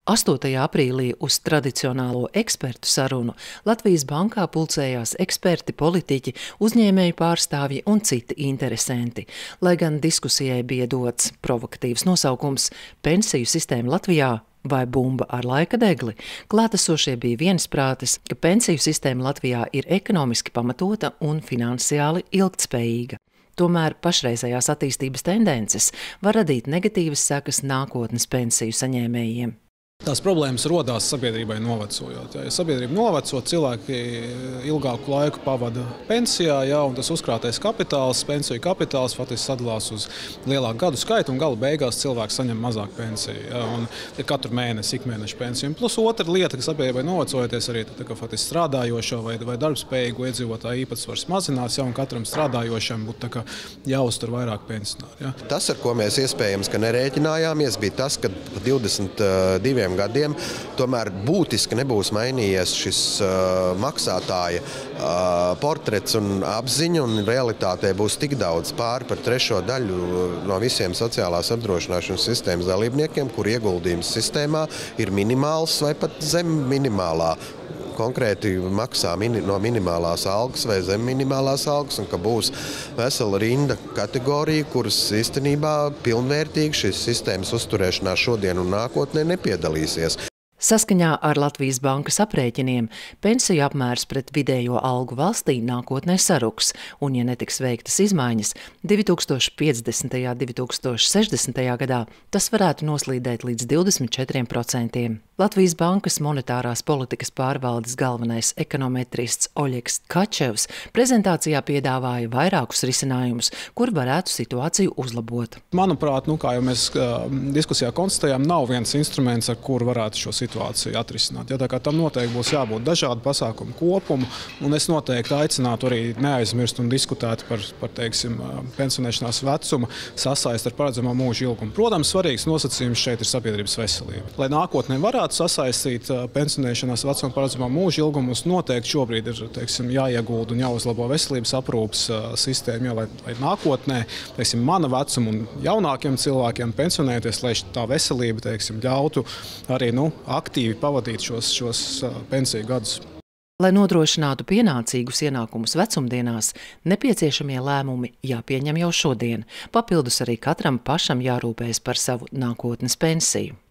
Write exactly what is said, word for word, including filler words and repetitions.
astotajā aprīlī uz tradicionālo ekspertu sarunu Latvijas bankā pulcējās eksperti, politiķi, uzņēmēju pārstāvji un citi interesanti. Lai gan diskusijai bija dots provokatīvs nosaukums "Pensiju sistēma Latvijā" vai "Bumba ar laika degli", klātesošie bija viensprātis, ka pensiju sistēma Latvijā ir ekonomiski pamatota un finansiāli ilgtspējīga. Tomēr pašreizējās attīstības tendences var radīt negatīvas sekas nākotnes pensiju saņēmējiem. Tās problēmas rodās sabiedrībai novecojot. Ja sabiedrība noveco, cilvēki ilgāku laiku pavada pensijā, ja, un tas uzkrātais kapitāls, pensiju kapitāls faktiski sadalās uz lielāku gadu skaitu, un gala beigās cilvēks saņem mazāk pensiju. Ja, un katru mēnesi, ik mēnešu pensiju. Un plus otra lieta, ka sabiedrībai novecojoties arī tā, ka faktiski strādājošo vai, vai darbspējīgu iedzīvotāju īpatsvars mazinās, ja, un katram strādājošam būtu tā kā jāuztur vairāk pensionāri. Ja. Tas, ar ko mēs iespējams, ka nerēķinājāmies, bija tas, ka divdesmit diviem gadiem tomēr būtiski nebūs mainījies šis uh, maksātāja uh, portrets un apziņa, un realitātē būs tik daudz pāri par trešo daļu no visiem sociālās apdrošināšanas sistēmas dalībniekiem, kur ieguldījums sistēmā ir minimāls vai pat zem minimālā. Konkrēti maksā mini, no minimālās algas vai zem minimālās algas, un ka būs vesela rinda kategorija, kuras īstenībā pilnvērtīgi šīs sistēmas uzturēšanā šodien un nākotnē nepiedalīsies. Saskaņā ar Latvijas bankas aprēķiniem pensiju apmērs pret vidējo algu valstī nākotnē saruks, un, ja netiks veiktas izmaiņas, divi tūkstoši piecdesmitajā un divi tūkstoši sešdesmitajā gadā tas varētu noslīdēt līdz divdesmit četriem procentiem. Latvijas bankas monetārās politikas pārvaldes galvenais ekonometrists Oļegs Kačevs prezentācijā piedāvāja vairākus risinājumus, kur varētu situāciju uzlabot. Manuprāt, nu, kā jau mēs uh, diskusijā konstatējām, nav viens instruments, ar kuru varētu šo situāciju atrisināt. Ja, tā kā tam noteikti būs jābūt dažādu pasākumu kopumu, un es noteikti aicinātu arī neaizmirst un diskutēt par, par teiksim, pensionēšanās vecumu sasaist ar paredzamo mūža ilgumu. Protams, svarīgs nosacījums šeit ir sabiedrības veselība. Lai nākotnē varētu sasaistīt pensionēšanās vecumu paredzamo mūža ilgumu, mums noteikti šobrīd ir teiksim, jāiegulda un jāuzlabo veselības aprūpes sistēma, jo, lai, lai nākotnē teiksim, mana vecuma un jaunākiem cilvēkiem pensionēties, lai tā veselība teiksim, ļautu arī nu, aktīvi pavadīt šos, šos pensiju gadus. Lai nodrošinātu pienācīgus ienākumus vecumdienās, nepieciešamie lēmumi jāpieņem jau šodien. Papildus arī katram pašam jārūpējas par savu nākotnes pensiju.